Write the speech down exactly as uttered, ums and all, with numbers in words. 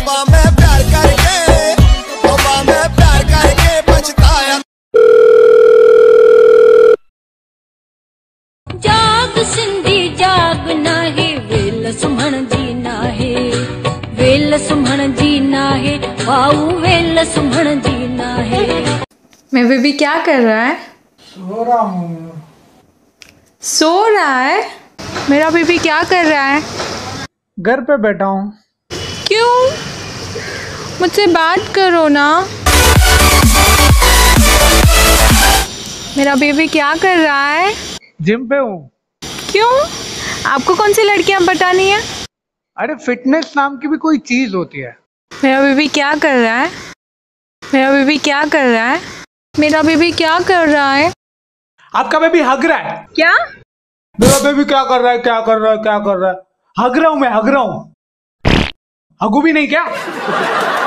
तोबा मैं प्यार करके, तोबा मैं प्यार करके पछताया। जाग सिंधी जाग नाहे, वेल सुमण जी नाहे, वेल सुमण जी नाहे, वाऊ वेल सुमण जी नाहे। मैं बेबी क्या कर रहा है? सो रहा हूँ। सो रहा है? मेरा बेबी क्या कर रहा है? घर पे बैठा हूँ। क्यों? मुझसे बात करो ना। मेरा बेबी क्या कर रहा है? जिम पे हूँ। क्यों? आपको कौन सी लड़कियां पटानी है? अरे फिटनेस नाम की भी कोई चीज होती है। मेरा बेबी क्या कर रहा है? मेरा बेबी क्या कर रहा है? मेरा बेबी क्या कर रहा है? आपका बेबी हग रहा है। क्या? मेरा बेबी क्या कर रहा है, क्या कर रहा है, क्या कर रहा है? हग रहा हूँ मैं, हग रहा हूँ। हगू भी नहीं क्या?